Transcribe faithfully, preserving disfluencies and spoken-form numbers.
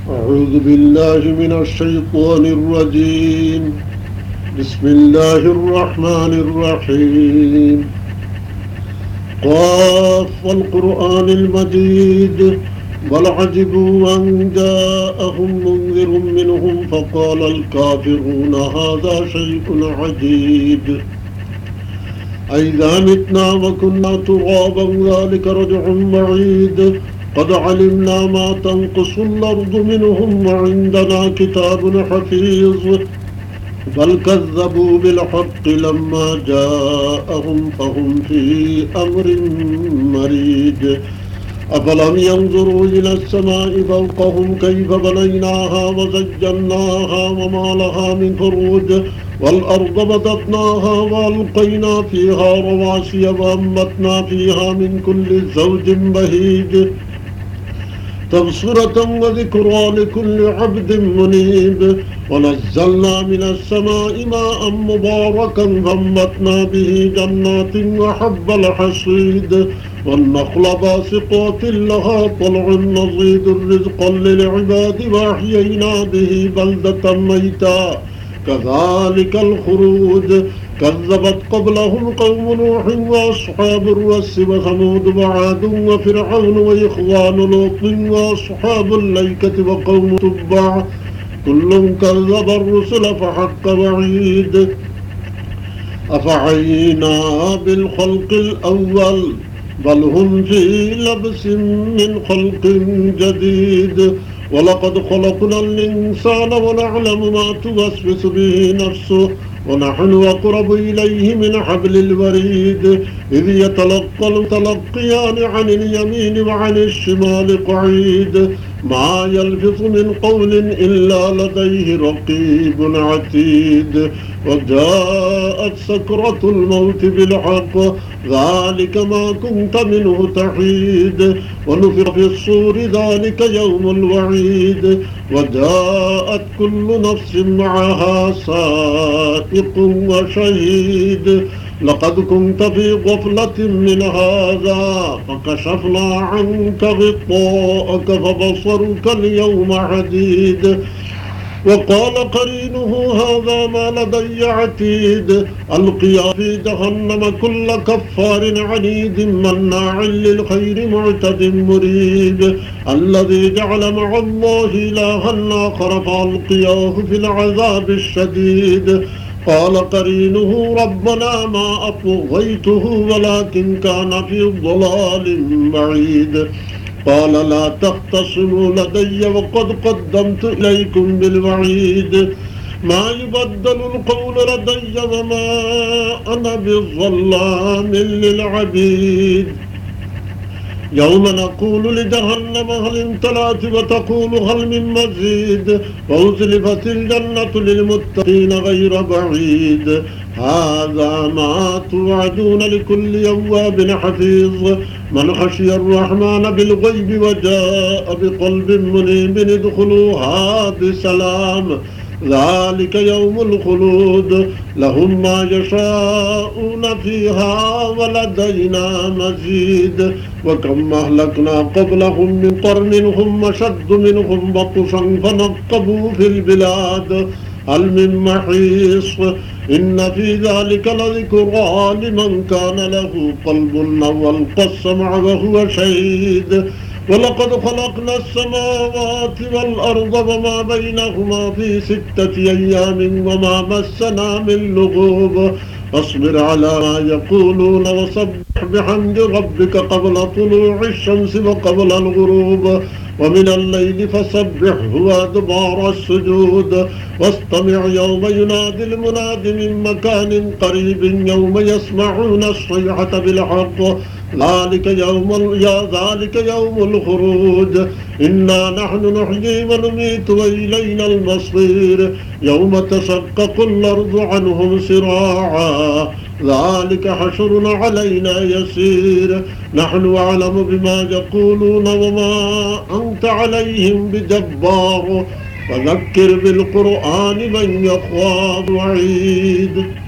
أعوذ بالله من الشيطان الرجيم. بسم الله الرحمن الرحيم. قاف والقرآن المجيد بل عجبوا أن جاءهم منذر منهم فقال الكافرون هذا شيء عجيب أئذا متنا وكنا ترابا ذلك رجع بعيد قد علمنا ما تنقص الأرض منهم وعندنا كتاب حفيظ بل كذبوا بالحق لما جاءهم فهم في أمر مريج أفلم ينظروا إلى السماء فوقهم كيف بنيناها وزيناها وما لها من فروج والأرض مددناها وألقينا فيها رواسي وأنبتنا فيها من كل زوج بهيج تبصرة وذكرى لكل عبد منيب ونزلنا من السماء ماء مباركا فأنبتنا به جنات وحب الحصيد والنخل باسقات لها طلع نضيد رزقا للعباد وأحيينا به بلدة ميتا كذلك الخروج كذبت قبلهم قوم نوح وأصحاب الرس وثمود وعاد وفرعون وإخوان لوط وأصحاب الأيكة وقوم تبع كل كذب الرسل فحق وعيد أفعينا بالخلق الأول بل هم في لبس من خلق جديد ولقد خلقنا الإنسان ونعلم ما توسوس به نفسه ونحن أقرب إليه من حبل الوريد إذ يتلقى المتلقيان عن اليمين وعن الشمال قعيد ما يلفظ من قول إلا لديه رقيب عتيد وجاءت سكرة الموت بالحق ذلك ما كنت منه تحيد ونفخ في الصور ذلك يوم الوعيد وجاءت كل نفس معها سائق وشهيد لقد كنت في غفلة من هذا فكشفنا عنك غطاءك فبصرك اليوم حديد وقال قرينه هذا ما لدي عتيد ألقيا في جهنم كل كفار عنيد مناع للخير معتد مريب الذي جعل مع الله إلها آخر فألقياه في العذاب الشديد قال قرينه ربنا ما أطغيته ولكن كان في ضلال بعيد قال لا تختصموا لدي وقد قدمت إليكم بالوعيد ما يبدل القول لدي وما أنا بظلام للعبيد يوم نقول لجهنم هل امتلأت وتقول هل من مزيد وأزلفت الجنة للمتقين غير بعيد هذا ما توعدون لكل يواب حفيظ من خشي الرحمن بالغيب وجاء بقلب منيب ادخلوها بسلام ذلك يوم الخلود لهم ما يشاءون فيها ولدينا مزيد وكم أهلكنا قبلهم من قرن هم أشد منهم بطشا فنقبوا في البلاد هل من محيص إن في ذلك لذكرى لمن كان له قلب أو ألقى السمع وهو شهيد ولقد خلقنا السماوات والأرض وما بينهما في ستة أيام وما مسنا من لغوب فاصبر على ما يقولون وسبح بحمد ربك قبل طلوع الشمس وقبل الغروب ومن الليل فسبحه وأدبار السجود واستمع يوم ينادي المناد من مكان قريب يوم يسمعون الصيحة بالحق ذلك يوم يا ذلك يوم الخروج إنا نحن نحيي ونميت وإلينا المصير يوم تشقق الأرض عنهم سراعا ذلك حشر علينا يسير نحن أعلم بما يقولون وما أنت عليهم بجبار فذكر بالقرآن من يخاف وعيد